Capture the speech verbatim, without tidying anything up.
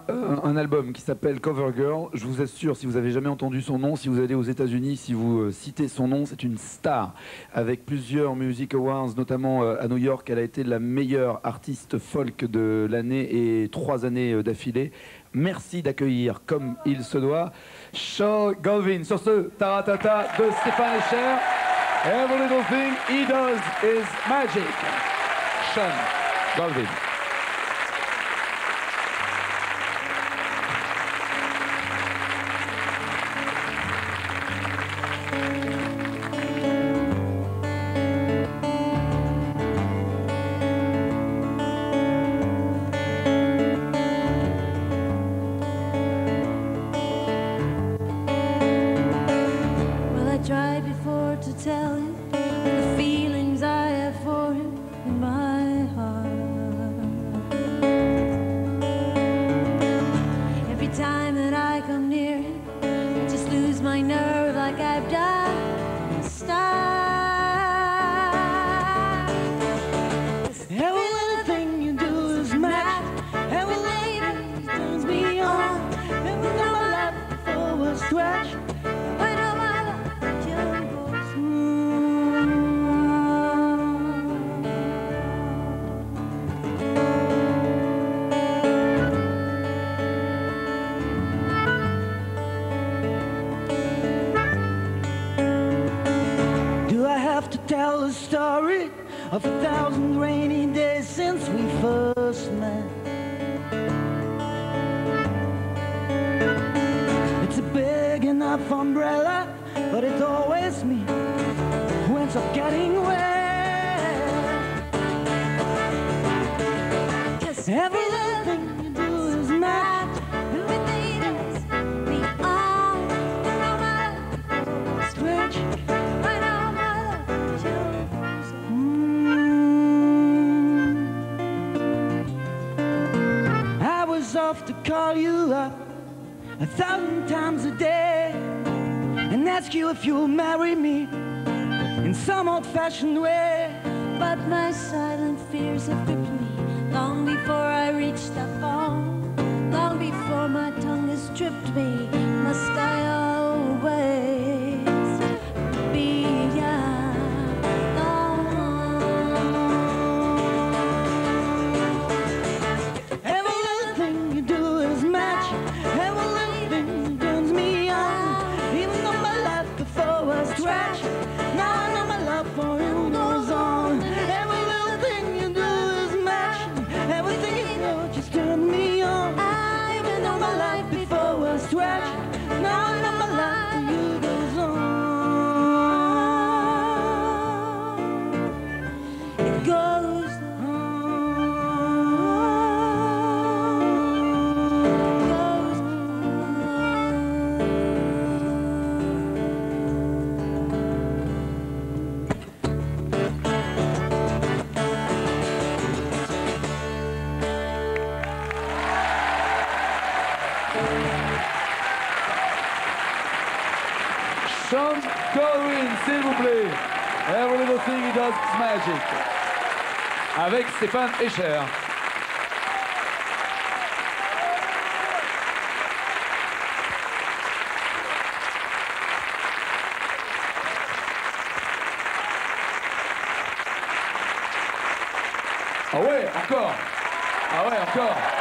euh, un album qui s'appelle Cover Girl. Je vous assure, si vous n'avez jamais entendu son nom, si vous allez aux États-Unis, si vous euh, citez son nom, c'est une star. Avec plusieurs Music Awards, notamment euh, à New York, elle a été la meilleure artiste folk de l'année et trois années euh, d'affilée. Merci d'accueillir comme il se doit Shawn Colvin sur ce Taratata de Stephan Eicher. Every little thing he does is magic. Shawn Colvin. Tried before to tell him the feelings I have for him in my heart. Every time that I come near him, I just lose my nerve like I've done. Stop. Every little thing you do is mad. Every lady turns me on. Every time I laugh before a stretch. To tell the story of a thousand rainy days since we first met. It's a big enough umbrella, but it's always me who ends up getting wet. 'Cause every little thing you do is mad. Everything is the all, no matter stretch. Off to call you up a thousand times a day and ask you if you'll marry me in some old-fashioned way. But my silent fears have gripped me long before I reached that phone. Long before my tongue has tripped me, must I always be young? Shawn Colvin, s'il vous plaît. Every little thing he does is magic. Avec Stephan Eicher. Ah ouais, encore. Ah ouais, encore.